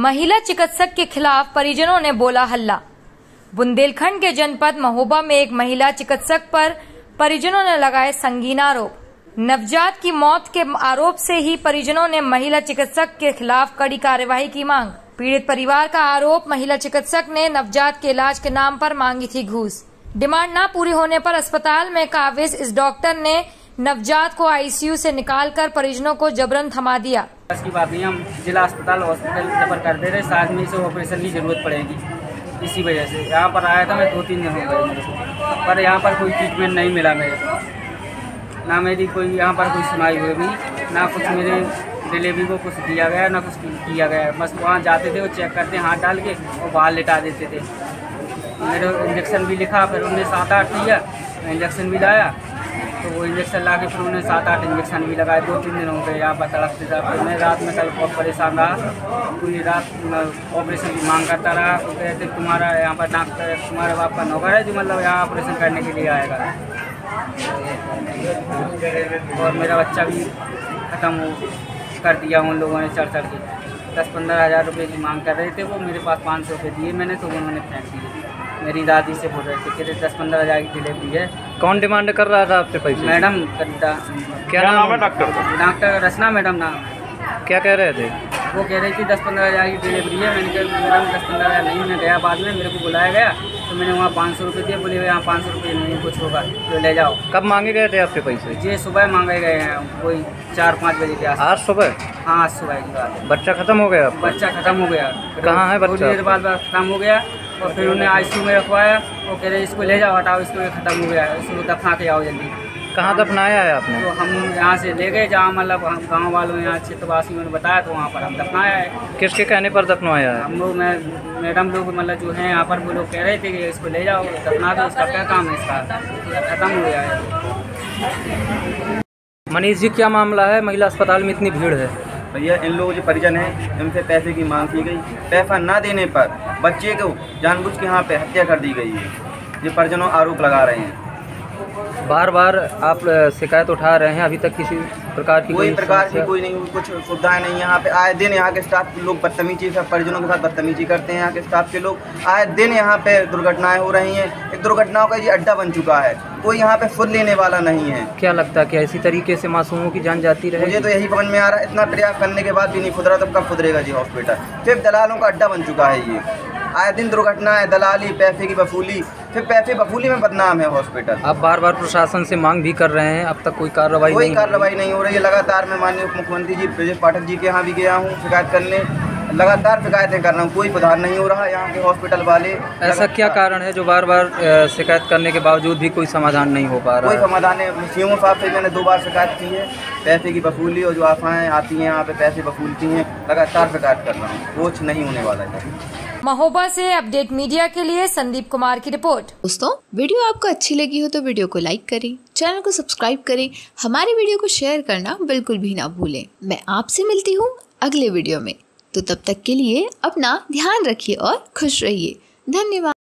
महिला चिकित्सक के खिलाफ परिजनों ने बोला हल्ला। बुंदेलखंड के जनपद महोबा में एक महिला चिकित्सक पर परिजनों ने लगाए संगीन आरोप। नवजात की मौत के आरोप से ही परिजनों ने महिला चिकित्सक के खिलाफ कड़ी कार्यवाही की मांग। पीड़ित परिवार का आरोप, महिला चिकित्सक ने नवजात के इलाज के नाम पर मांगी थी घूस। डिमांड न पूरी होने पर अस्पताल में काबिज इस डॉक्टर ने नवजात को आईसीयू से निकालकर परिजनों को जबरन थमा दिया। की बात नहीं, हम जिला अस्पताल हॉस्पिटल रेफर कर दे रहे, साथ में से ऑपरेशन की जरूरत पड़ेगी। इसी वजह से यहाँ पर आया था मैं, 2-3 दिन हो गए मेरे को, पर यहाँ पर कोई ट्रीटमेंट नहीं मिला मेरे को, ना मेरी कोई यहाँ पर कोई सुनाई हुई भी, ना कुछ मेरे डिलीवरी को कुछ दिया गया, ना कुछ किया गया। बस वहाँ जाते थे, वो चेक करते हाथ डाल के और बाहर लेटा देते थे। मेरे इंजेक्शन भी लिखा, फिर उन्होंने 7-8 दिया, इंजेक्शन भी लाया, तो वो इंजेक्शन ला के फिर उन्होंने 7-8 इंजेक्शन भी लगाए। 2-3 दिन हो गए यहाँ पर तड़पते था। मैं रात में कल बहुत परेशान रहा, पूरी रात ऑपरेशन की मांग करता रहा। वो कहते तुम्हारा यहाँ पर डॉक्टर तुम्हारे बाप का नौकर है जो मतलब यहाँ ऑपरेशन करने के लिए आएगा, और मेरा बच्चा भी ख़त्म कर दिया उन लोगों ने चढ़ के। 10-15 हज़ार रुपये की मांग कर रहे थे वो, मेरे पास 500 रुपये दिए मैंने, तो उन्होंने फेंक दिए। मेरी दादी से बोल रहे थे कि 10-15 हज़ार की डिलीवरी है। कौन डिमांड कर रहा था आपसे पैसे? मैडम, क्या नाम है डॉक्टर? डॉक्टर रचना मैडम नाम। क्या कह रहे थे? वो कह रही थी 10-15 हज़ार की डिलीवरी है। मैंने कहा मैडम 10-15 हज़ार नहीं, मैं गया बाद में, मेरे को बुलाया गया तो मैंने वहाँ 500 रुपये दिए। बोले यहाँ 500 रुपये नहीं, कुछ होगा तो ले जाओ। कब मांगे गए थे आपसे पैसे? ये सुबह मांगे गए हैं, कोई 4-5 बजे के आस। आज सुबह? हाँ, आज सुबह की बात है। बच्चा खत्म हो गया? बच्चा खत्म हो गया। कहाँ है बच्चा? थोड़ी देर बाद खत्म हो गया, और फिर उन्हें आईसीयू में रखवाया। वो कह रहे इसको ले जाओ, हटाओ इसको, खत्म हो गया, इसको दफना के आओ जल्दी। कहाँ दफनाया है आपने? तो हम यहाँ से ले गए जहाँ मतलब हम गाँव वालों यहाँ क्षेत्रवासियों ने बताया, तो वहाँ पर हम दफनाया है। किसके कहने पर दफनाया है? हम लोग मैडम लोग मतलब जो हैं यहाँ पर, वो लोग कह रहे थे कि इसको ले जाओ दफना दो, इसका क्या काम है, इसका खत्म हो गया है। मनीष जी, क्या मामला है? महिला अस्पताल में इतनी भीड़ है। भैया, इन लोगों जो परिजन हैं इनसे पैसे की मांग की गई। पैसा ना देने पर बच्चे को जानबूझ के यहाँ पे हत्या कर दी गई है। ये परिजनों आरोप लगा रहे हैं। बार बार आप शिकायत उठा रहे हैं, अभी तक किसी प्रकार की कोई नहीं, कुछ सुविधाएं नहीं। यहाँ पे आए दिन यहाँ के स्टाफ लोग बदतमीजी, सब परिजनों के साथ बदतमीजी करते हैं। यहाँ के स्टाफ के लोग आए दिन यहाँ पे दुर्घटनाएं हो रही हैं। एक दुर्घटनाओं का ये अड्डा बन चुका है, कोई यहाँ पे खुद लेने वाला नहीं है। क्या लगता है कि इसी तरीके से मासूमों की जान जाती रहे? मुझे तो यही समझ में आ रहा है, इतना प्रयास करने के बाद भी नहीं खुदरा, तब कब खुदरेगा जी हॉस्पिटल? सिर्फ दलालों का अड्डा बन चुका है ये। आए दिन दुर्घटना है, दलाली, पैसे की वसूली, फिर पैसे वसूली में बदनाम है हॉस्पिटल। आप बार बार प्रशासन से मांग भी कर रहे हैं, अब तक कोई कार्रवाई नहीं हो रही है। लगातार मैं माननीय उप मुख्यमंत्री जी ब्रजेश पाठक जी के यहाँ भी गया हूँ शिकायत करने, लगातार शिकायतें कर रहा हूँ, कोई सुधार नहीं हो रहा। यहाँ के हॉस्पिटल वाले, ऐसा क्या कारण है जो बार बार शिकायत करने के बावजूद भी कोई समाधान नहीं हो पा रहा? कोई समाधान नहीं। सीएमओ साहब से मैंने 2 बार शिकायत की है, पैसे की वसूली और जो आफाएँ आती हैं यहाँ पे पैसे वसूलती हैं, लगातार शिकायत कर रहा हूँ, कुछ नहीं होने वाला है। महोबा से अपडेट मीडिया के लिए संदीप कुमार की रिपोर्ट। दोस्तों, वीडियो आपको अच्छी लगी हो तो वीडियो को लाइक करें, चैनल को सब्सक्राइब करें, हमारी वीडियो को शेयर करना बिल्कुल भी ना भूलें। मैं आपसे मिलती हूँ अगले वीडियो में, तो तब तक के लिए अपना ध्यान रखिए और खुश रहिए। धन्यवाद।